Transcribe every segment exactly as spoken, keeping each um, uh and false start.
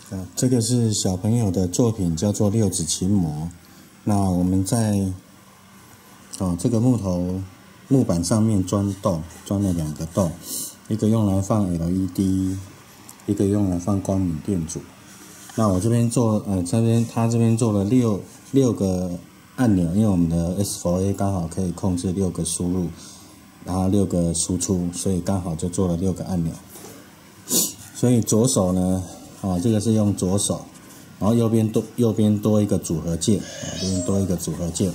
啊，这个是小朋友的作品，叫做六指琴魔。那我们在哦这个木头木板上面钻洞，钻了两个洞，一个用来放 L E D， 一个用来放光敏电阻。那我这边做呃这边他这边做了六六个按钮，因为我们的 S F A 刚好可以控制六个输入，然后六个输出，所以刚好就做了六个按钮。所以左手呢，啊，这个是用左手，然后右边多右边多一个组合键，啊，这边多一个组合键。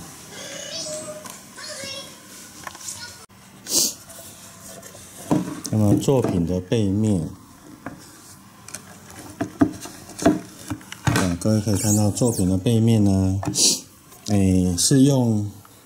那么作品的背面，啊，各位可以看到作品的背面呢，哎，是用，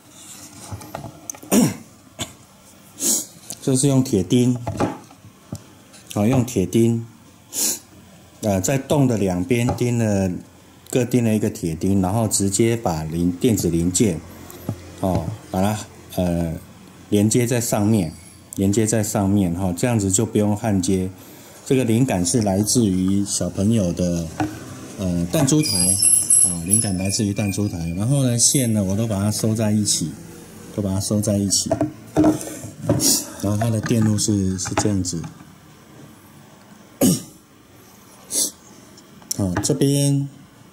这是用铁钉。好，用铁钉，呃，在洞的两边钉了，各钉了一个铁钉，然后直接把零电子零件，哦，把它呃连接在上面，连接在上面，哈、哦，这样子就不用焊接。这个灵感是来自于小朋友的呃弹珠台，啊、哦，灵感来自于弹珠台。然后呢，线呢我都把它收在一起，都把它收在一起。然后它的电路是是这样子。好，这边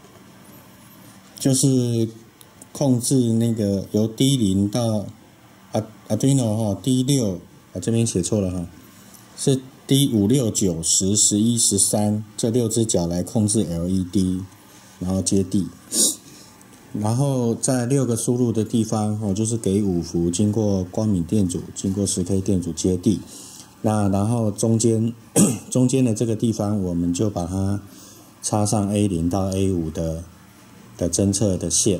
就是控制那个由 D 零到 Arduino 哈 D 六，啊这边写错了哈，是 D 五六九十十一十三这六只脚来控制 L E D， 然后接地，然后在六个输入的地方哦，就是给五伏，经过光敏电阻，经过十 K 电阻接地，那然后中间中间的这个地方，我们就把它插上 A 零 到 A 五 的的侦测的线。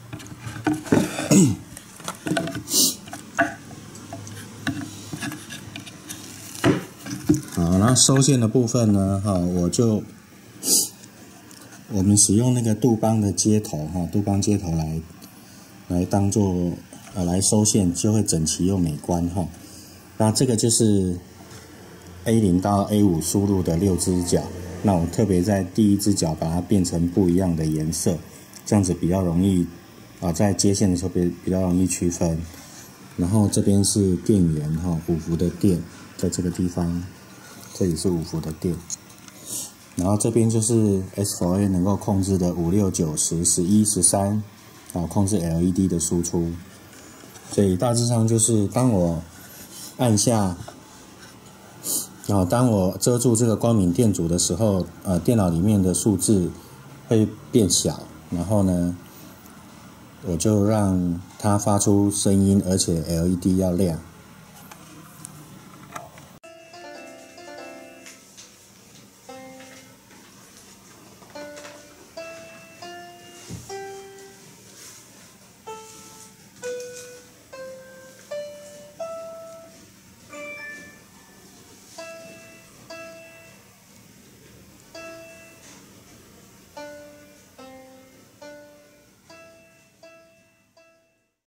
好，然后收线的部分呢，哈，我就我们使用那个杜邦的接头，哈，杜邦接头来来当做呃来收线，就会整齐又美观，哈。那这个就是 A 零 到 A 五 输入的六只脚。那我特别在第一只脚把它变成不一样的颜色，这样子比较容易啊，在接线的时候比比较容易区分。然后这边是电源哈，五伏的电，在这个地方，这里是五伏的电。然后这边就是 S F A 能够控制的五六九十十一十三，啊，控制 L E D 的输出。所以大致上就是当我按下。然后当我遮住这个光敏电阻的时候，呃，电脑里面的数字会变小，然后呢，我就让它发出声音，而且 L E D 要亮。